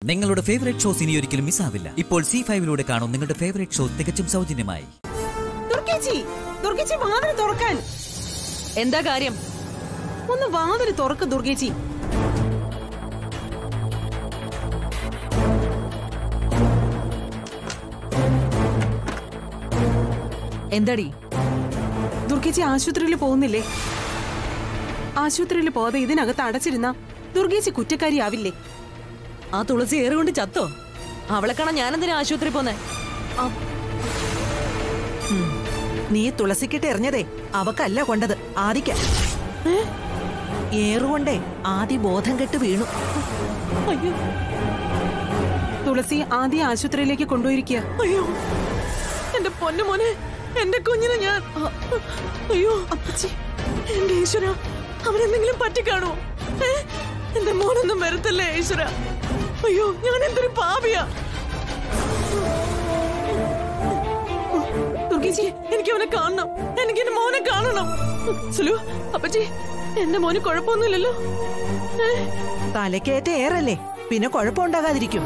നിങ്ങളുടെ favourite shows ഇനി ഒരിക്കലും മിസ്സാവില്ല. ഇപ്പോൾ Zee5 കാണും നിങ്ങളുടെ ഫേവറേറ്റ് ഷോ തികച്ചും സൗജന്യമായി. വാതിൽ തുറക്കാൻ. എന്താ കാര്യം? ഒന്ന് വാതിൽ തുറക്ക് ദുർഗേച്ചി. എന്താടി? ദുർഗേച്ചി ആശുപത്രിയിൽ പോകുന്നില്ലേ? ആശുപത്രിയിൽ പോകാതെ ഇതിനകത്ത് അടച്ചിരുന്ന ദുർഗേച്ചി കുറ്റക്കാരിയാവില്ലേ? ആ തുളസി ഏറുകൊണ്ട് ചത്തോ? അവളെ കാണാൻ ഞാനെന്തിനാ ആശുപത്രി പോന്നെ? നീ തുളസിക്കിട്ട് എറിഞ്ഞതേ അവക്കല്ല കൊണ്ടത്, ആദിക്ക. ഏറുകൊണ്ടേ ആദി ബോധം കെട്ട് വീണു. അയ്യോ, തുളസി ആദ്യ ആശുപത്രിയിലേക്ക് കൊണ്ടുപോയിരിക്കുക. അയ്യോ എന്റെ പൊന്നു മോനെ, എന്റെ കുഞ്ഞിനെ ഞാൻ. അയ്യോ അപ്പച്ചി, എന്റെ ഈശ്വര, അവരെന്തെങ്കിലും പറ്റിക്കാണോ? എന്റെ മോനൊന്നും വരത്തല്ലേ ഈശ്വര. അയ്യോ ഞാൻ എന്തൊരു പാപിയാ. ദുർഗേച്ചി, എനിക്ക് അവനെ കാണണം, എനിക്ക് എന്റെ മോനെ കാണണം. സുലു, അപ്പച്ചി, എന്റെ മോന് കുഴപ്പമൊന്നുമില്ലല്ലോ? തലക്കേറ്റ ഏറല്ലേ, പിന്നെ കുഴപ്പമുണ്ടാകാതിരിക്കും.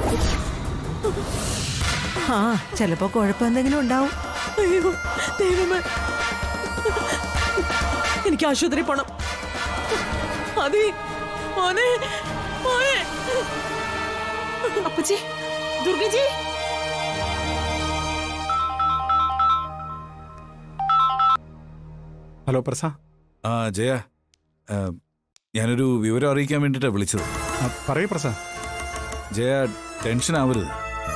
ആ, ചിലപ്പോ കുഴപ്പമെന്തെങ്കിലും ഉണ്ടാവും. അയ്യോ ദൈവമേ, എനിക്ക് ആശുപത്രി പോണം. അതി മോനെ, മോനെ. അപ്പച്ചി, ദുർഗേച്ചി. ഹലോ പ്രസാ. ജയ, ഞാനൊരു വിവരം അറിയിക്കാൻ വേണ്ടിയിട്ടാണ് വിളിച്ചത്. പറയൂ പ്രസാ. ജയ, ടെൻഷൻ ആവരുത്.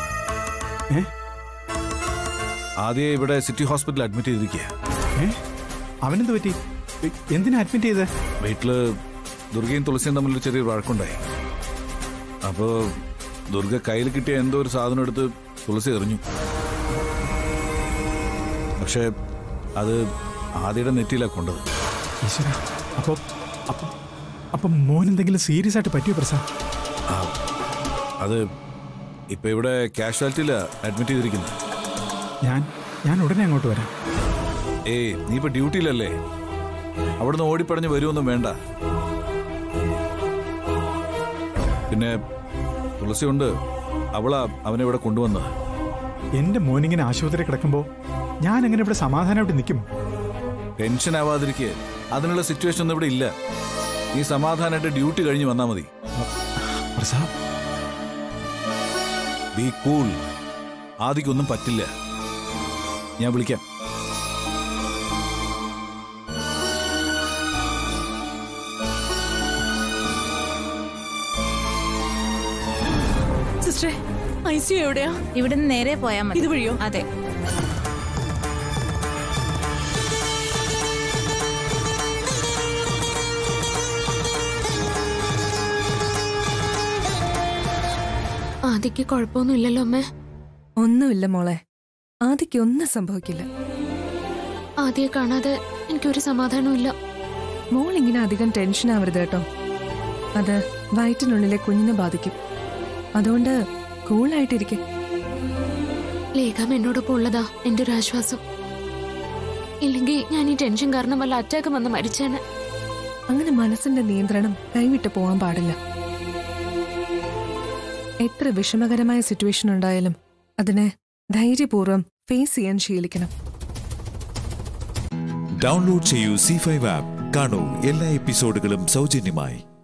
ആദ്യം ഇവിടെ സിറ്റി ഹോസ്പിറ്റലിൽ അഡ്മിറ്റ് ചെയ്തിരിക്കുക. അവനെന്ത് പറ്റി? എന്തിനാ അഡ്മിറ്റ് ചെയ്തേ? വീട്ടില് ദുർഗയും തുളസിയും തമ്മിൽ ചെറിയൊരു വഴക്കുണ്ടായി. അപ്പോൾ ദുർഗ കയ്യിൽ കിട്ടിയ എന്തോ ഒരു സാധനം എടുത്ത് തുളസി എറിഞ്ഞു. പക്ഷെ അത് ആദ്യയുടെ നെറ്റിയിലാണ് കൊണ്ടത്. ഈശ്വര, അപ്പം മോനെന്തെങ്കിലും സീരിയസ് ആയിട്ട് പറ്റിയോ പ്രസാ? അത് ഇപ്പൊ ഇവിടെ കാഷ്വാലിറ്റിയിലാണ് അഡ്മിറ്റ് ചെയ്തിരിക്കുന്നത്. ഞാൻ ഉടനെ അങ്ങോട്ട് വരാം. നീ ഇപ്പൊ ഡ്യൂട്ടിയിലല്ലേ, അവിടുന്ന് ഓടിപ്പടഞ്ഞ് വരുമൊന്നും വേണ്ട. പിന്നെ തുളസി കൊണ്ട് അവളാ അവനെ ഇവിടെ കൊണ്ടുവന്നത്. എന്റെ മോനിങ്ങനെ ആശുപത്രി കിടക്കുമ്പോ ഞാൻ എങ്ങനെ ഇവിടെ സമാധാനമായിട്ട് നിൽക്കും? ടെൻഷൻ ആവാതിരിക്കുക, അതിനുള്ള സിറ്റുവേഷൻ ഒന്നും ഇവിടെ ഇല്ല. നീ സമാധാനമായിട്ട് ഡ്യൂട്ടി കഴിഞ്ഞ് വന്നാ മതി. B cool. ആദിക്കൊന്നും പറ്റില്ല. ഞാൻ വിളിക്കാം. സിസ്റ്ററെ, ICU എവിടെയാ? ഇവിടുന്ന് നേരെ പോയാൽ മതി. ഇത് വഴിയോ? അതെ. ആദിക്ക് കുഴപ്പമൊന്നുമില്ലല്ലോ അമ്മേ? ഒന്നുമില്ല മോളെ, ആദിക്ക് ഒന്നും സംഭവിക്കില്ല. ആദിയെ കാണാതെ എനിക്കൊരു സമാധാനമില്ല. മോൾ ഇങ്ങനെ അധികം ടെൻഷൻ ആവരുത് കേട്ടോ. അത് വയറ്റിനുള്ളിലെ കുഞ്ഞിനെ ബാധിക്കും. അതുകൊണ്ട് കൂളായിട്ടിരിക്കെ. ലേഖം എന്നോടൊപ്പം ഉള്ളതാ എന്റെ ഒരു ആശ്വാസം. ഇല്ലെങ്കിൽ ഞാൻ ഈ ടെൻഷൻ കാരണം വല്ല അറ്റാക്ക് വന്ന് മരിച്ചേനെ. അങ്ങനെ മനസ്സിന്റെ നിയന്ത്രണം കൈവിട്ട് പോകാൻ പാടില്ല. എത്ര വിഷമകരമായ സിറ്റുവേഷൻ ഉണ്ടായാലും അതിനെ ധൈര്യപൂർവ്വം ഫേസ് ചെയ്യാൻ ശീലിക്കണം. ഡൗൺലോഡ് ചെയ്യൂ Zee5 ആപ്പ്. കാണൂ എല്ലാ എപ്പിസോഡുകളും സൗജന്യമായി.